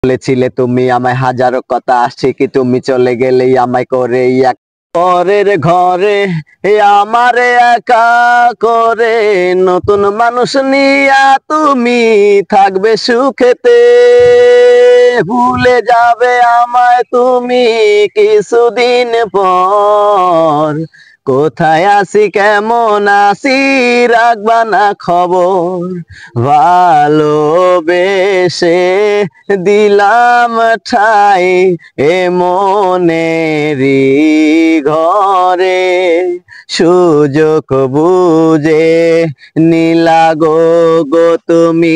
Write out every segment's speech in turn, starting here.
বলেছিলে তুমি আমায় হাজারো কথা, আসছে কি তুমি চলে গেলেই আমায় করে এক পরের ঘরে আমারে একা করে। নতুন মানুষ নিয়া তুমি থাকবে সুখেতে, ভুলে যাবে আমায় তুমি কিছুদিন পর। কোথায় আছি কেমন আছি রাখবা না খবর, ভালোবেসে দিলাম ঠাই এ মনেরই ঘরে। সুযোগ বুঝে নিলা গো তুমি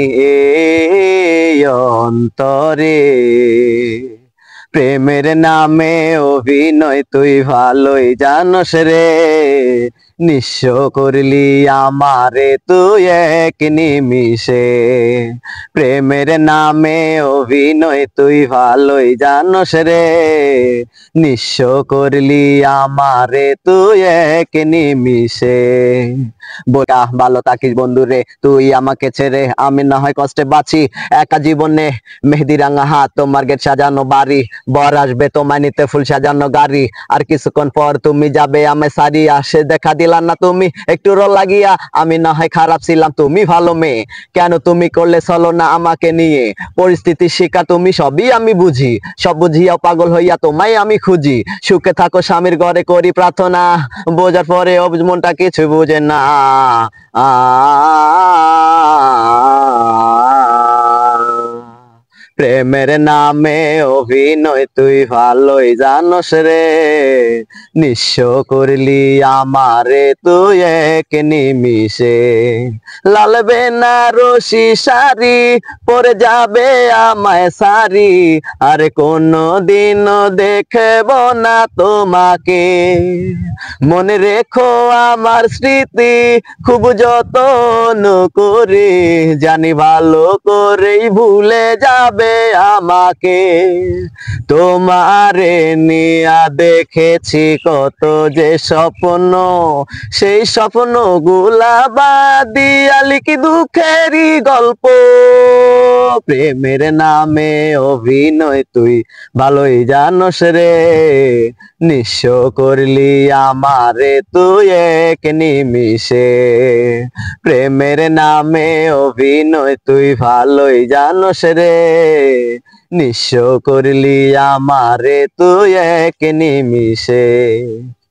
এই অন্তরে। প্রেমের নামে অভিনয় তুই ভালোই জানস রে, নিঃস্ব করলি আমারে তুই এক নিমিষে। প্রেমের নামে অভিনয় তুই ভালোই জানস রে, নিঃস্ব করলি আমারে তুই এক নিমিষে। বোকা ভালো থাকিস বন্ধু রে, তুই আমাকে ছেড়ে আমি না হয় কষ্টে বাঁচি একা জীবনে। মেহেদি রাঙা হাত তোমার গেট সাজানো বাড়ি, বর আসবে তোমায় নিতে ফুল সাজানো গাড়ি। আর কিছুক্ষণ পর তুমি যাবে আমায় সারি, আসে দেখা দিলা না তুমি একটু রোল লাগিয়া। আমি না হয় খারাপ ছিলাম তুমি ভালো মেয়ে, কেন তুমি করলে চলো না আমাকে নিয়ে। পরিস্থিতির শিকার তুমি সবই আমি বুঝি, সব বুঝিয়া পাগল হইয়া তোমায় আমি খুঁজি। সুখে থাকো স্বামীর ঘরে করি প্রার্থনা, বোঝার পরে মনটা কিছু বুঝে না। প্রেমের নামে অভিনয় তুই ভালোই জানস রে, নিঃস্ব করলি আমারে তুই এক নিমিষে। লাল বেনারসি শাড়ি পরে যাবে আমায় সারি, আর কোনো দিনও দেখব না তোমাকে। মনে রেখো আমার স্মৃতি খুব যত্ন করে, জানি ভালো করেই ভুলে যাবে আমাকে। তোমারে নিয়া দেখেছি কত যে স্বপ্ন, সেই স্বপ্ন গুলা বাদিয়া লিখি দুঃখেরই গল্প। প্রেমের নামে অভিনয় তুই ভালোই জানস রে, নিঃস্ব করলি আমারে তুই এক নিমিষে। প্রেমের নামে অভিনয় তুই ভালোই জানস রে, নিঃস্ব করলি আমারে তুই এক নিমিষে।